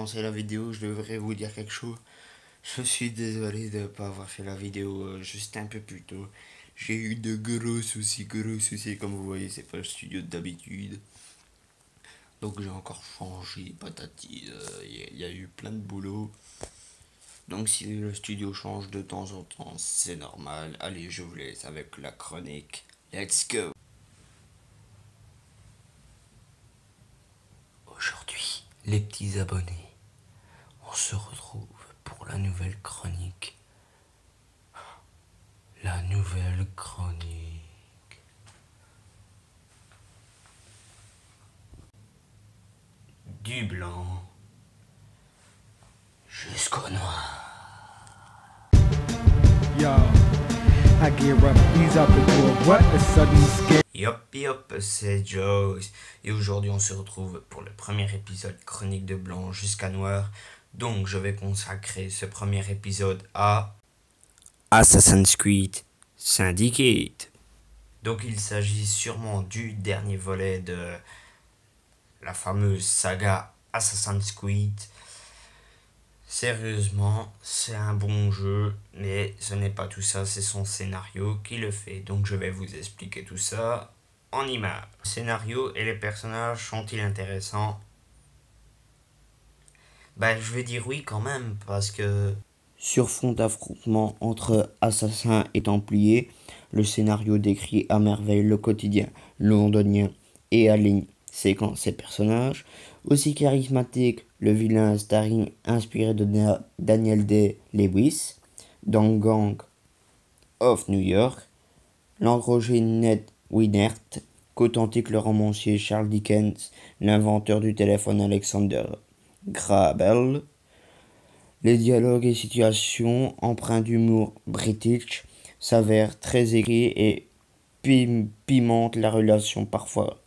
commencer la vidéo, je devrais vous dire quelque chose. Je suis désolé de ne pas avoir fait la vidéo juste un peu plus tôt. J'ai eu de gros soucis, comme vous voyez, c'est pas le studio d'habitude. Donc j'ai encore changé, patati, il y a eu plein de boulot. Donc si le studio change de temps en temps, c'est normal. Allez, je vous laisse avec la chronique. Let's go! Aujourd'hui, les petits abonnés, on se retrouve pour la nouvelle chronique. La nouvelle chronique. Du blanc jusqu'au noir. Yo, I gear up, ease up and do a what? A sudden scare. Yop, c'est Joe. Et aujourd'hui, on se retrouve pour le premier épisode chronique de blanc jusqu'à noir. Donc, je vais consacrer ce premier épisode à Assassin's Creed Syndicate. Donc, il s'agit sûrement du dernier volet de la fameuse saga Assassin's Creed. Sérieusement, c'est un bon jeu, mais ce n'est pas tout ça, c'est son scénario qui le fait. Donc je vais vous expliquer tout ça en images. Le scénario et les personnages sont-ils intéressants? Je vais dire oui quand même, parce que sur fond d'affrontement entre assassins et templiers, le scénario décrit à merveille le quotidien londonien et aligne ses personnages. Aussi charismatique, le vilain starring inspiré de Daniel Day-Lewis dans Gang of New York, l'androgyne Ned Winnert, qu'authentique le romancier Charles Dickens, l'inventeur du téléphone Alexander Graham Bell. Les dialogues et situations empreints d'humour british s'avèrent très écrits et pimentent la relation parfois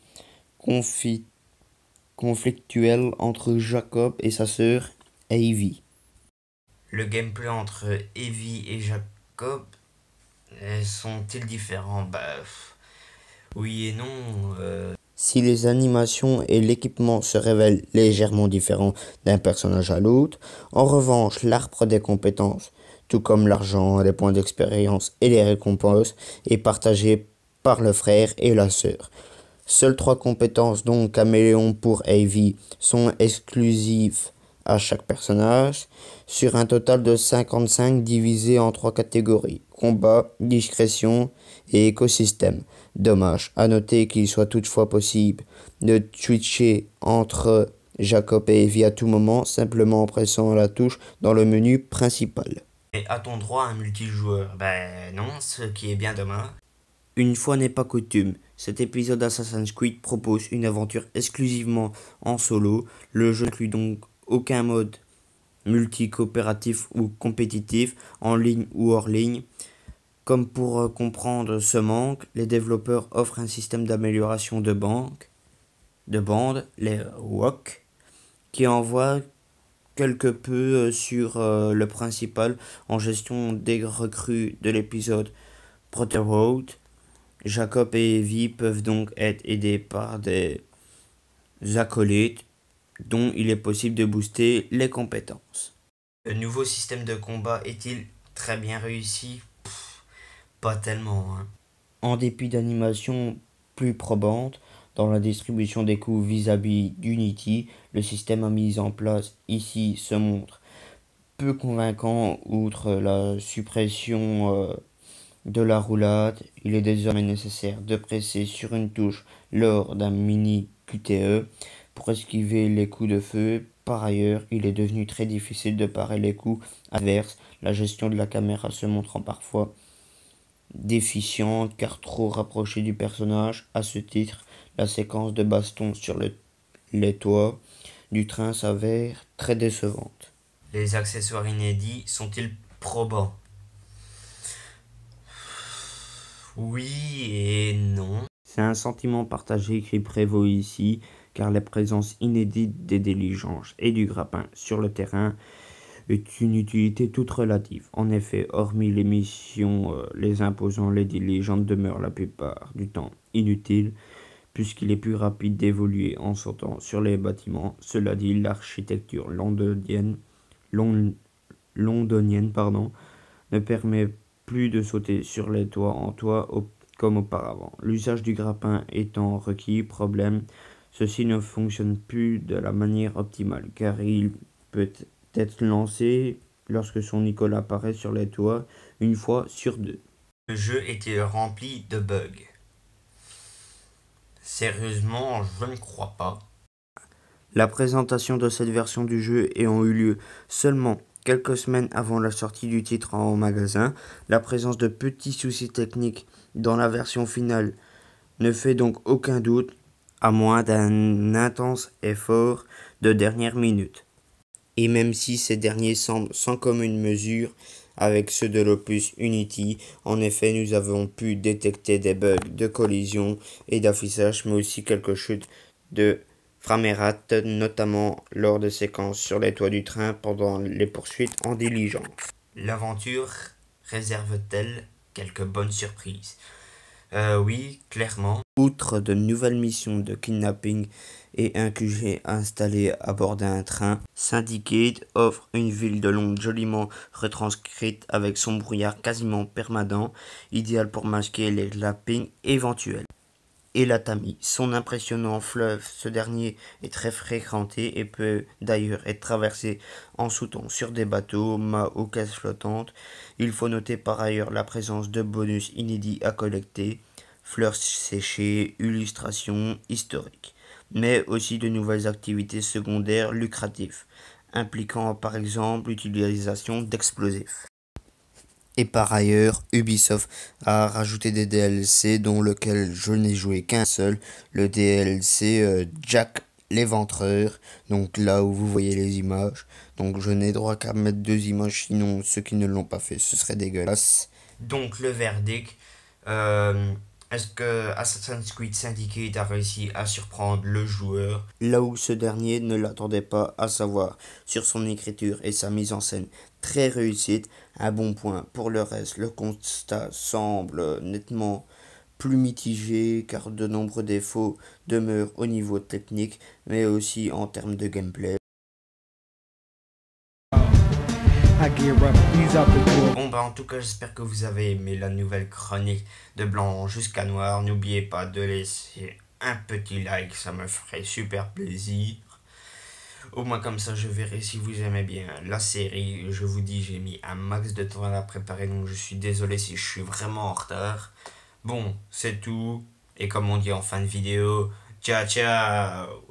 conflictuelle entre Jacob et sa sœur Evie. Le gameplay entre Evie et Jacob sont-ils différents? Oui et non. Si les animations et l'équipement se révèlent légèrement différents d'un personnage à l'autre, en revanche, l'arbre des compétences, tout comme l'argent, les points d'expérience et les récompenses, est partagé par le frère et la sœur. Seules 3 compétences, donc Caméléon pour Evie, sont exclusives à chaque personnage, sur un total de 55 divisés en 3 catégories: combat, discrétion et écosystème. Dommage, à noter qu'il soit toutefois possible de switcher entre Jacob et Evie à tout moment, simplement en pressant la touche dans le menu principal. Et a-t-on droit à un multijoueur? Non, ce qui est bien dommage. Une fois n'est pas coutume, cet épisode d'Assassin's Creed propose une aventure exclusivement en solo. Le jeu n'inclut donc aucun mode multi-coopératif ou compétitif, en ligne ou hors ligne. Comme pour comprendre ce manque, les développeurs offrent un système d'amélioration de bande, les WOC, qui envoie quelque peu sur le principal en gestion des recrues de l'épisode Brotherhood. Jacob et Evie peuvent donc être aidés par des acolytes dont il est possible de booster les compétences. Le nouveau système de combat est-il très bien réussi? Pas tellement. En dépit d'animations plus probantes dans la distribution des coûts vis-à-vis d'Unity, le système mis en place ici se montre peu convaincant. Outre la suppression de la roulade, il est désormais nécessaire de presser sur une touche lors d'un mini QTE pour esquiver les coups de feu. Par ailleurs, il est devenu très difficile de parer les coups adverses, la gestion de la caméra se montrant parfois déficiente car trop rapprochée du personnage. À ce titre, la séquence de baston sur les toits du train s'avère très décevante. Les accessoires inédits sont-ils probants? Oui et non. C'est un sentiment partagé qui prévaut ici, car la présence inédite des diligences et du grappin sur le terrain est une utilité toute relative. En effet, hormis les missions les imposant, les diligences demeurent la plupart du temps inutiles, puisqu'il est plus rapide d'évoluer en sautant sur les bâtiments. Cela dit, l'architecture londonienne ne permet plus de sauter sur les toits en toit comme auparavant. L'usage du grappin étant requis, problème, ceci ne fonctionne plus de la manière optimale, car il peut être lancé lorsque son icône apparaît sur les toits une fois sur deux. Le jeu était rempli de bugs. Sérieusement, je ne crois pas. La présentation de cette version du jeu ayant eu lieu seulement quelques semaines avant la sortie du titre en magasin, la présence de petits soucis techniques dans la version finale ne fait donc aucun doute, à moins d'un intense effort de dernière minute. Et même si ces derniers semblent sans commune mesure avec ceux de l'opus Unity, en effet nous avons pu détecter des bugs de collision et d'affichage, mais aussi quelques chutes de framerate, notamment lors de séquences sur les toits du train pendant les poursuites en diligence. L'aventure réserve-t-elle quelques bonnes surprises? Oui, clairement. Outre de nouvelles missions de kidnapping et un QG installé à bord d'un train, Syndicate offre une ville de Londres joliment retranscrite avec son brouillard quasiment permanent, idéal pour masquer les kidnappings éventuels. Et la Tamise, son impressionnant fleuve, ce dernier est très fréquenté et peut d'ailleurs être traversé en sautant sur des bateaux, mâts ou caisses flottantes. Il faut noter par ailleurs la présence de bonus inédits à collecter, fleurs séchées, illustrations historiques, mais aussi de nouvelles activités secondaires lucratives, impliquant par exemple l'utilisation d'explosifs. Et par ailleurs, Ubisoft a rajouté des DLC dont lequel je n'ai joué qu'un seul, le DLC Jack l'Éventreur, donc là où vous voyez les images. Donc je n'ai droit qu'à mettre 2 images, sinon ceux qui ne l'ont pas fait, ce serait dégueulasse. Donc le verdict, est-ce que Assassin's Creed Syndicate a réussi à surprendre le joueur? Là où ce dernier ne l'attendait pas, à savoir sur son écriture et sa mise en scène très réussite, un bon point. Pour le reste, le constat semble nettement plus mitigé car de nombreux défauts demeurent au niveau technique, mais aussi en termes de gameplay. Bon bah en tout cas j'espère que vous avez aimé la nouvelle chronique de Blanc jusqu'à Noir. N'oubliez pas de laisser un petit like, ça me ferait super plaisir. Au moins comme ça je verrai si vous aimez bien la série. Je vous dis j'ai mis un max de temps à la préparer, donc je suis désolé si je suis vraiment en retard. Bon c'est tout, et comme on dit en fin de vidéo, ciao ciao.